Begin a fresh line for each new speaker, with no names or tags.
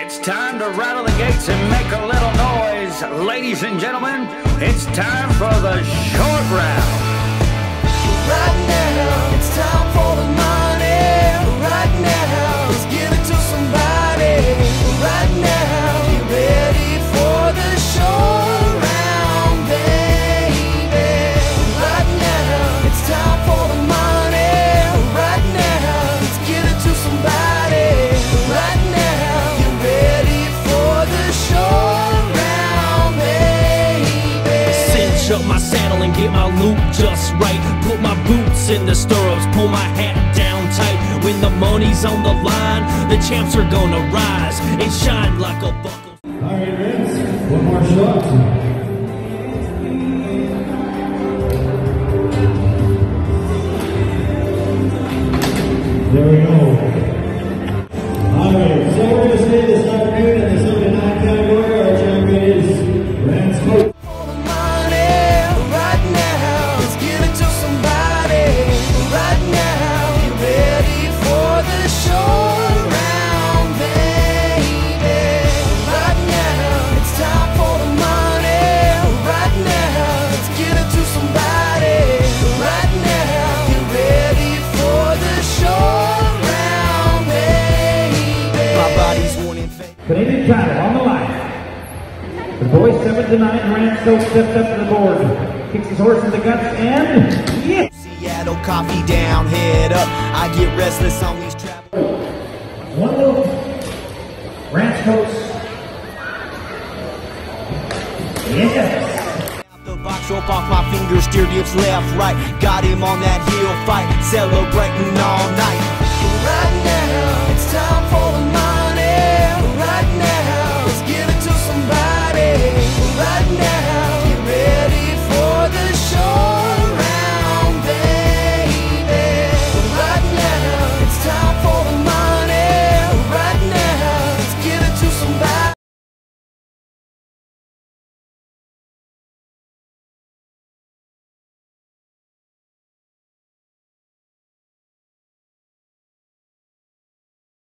It's time to rattle the gates and make a little noise. Ladies and gentlemen, it's time for the short round.
Right now, it's time for the money. Right now, let's give it to somebody. Right now, get ready for the short round, baby. Right now, it's time for the money. Right now, let's give it to somebody. Right now, get ready for the short round, baby.
Cinch up my saddle and get my loop just right. Put my boots in the stirrups, pull my hat down tight. When the money's on the line, the champs are gonna rise and shine like a buckle.
Alright, Vince, one more shot. There we go. Alright, so we're going to stay this afternoon in the 79 category. Our champion is Rance Coates.
Canadian title on the line. The boys 7 to 9. Rance Coates steps up to the board, kicks his horse in the guts, and yeah!
Seattle coffee down, head up. I get restless on these travels.
One move. Rance Coates. Yes!
The box rope off my fingers, steer dips left, right. Got him on that heel fight. Celebrate.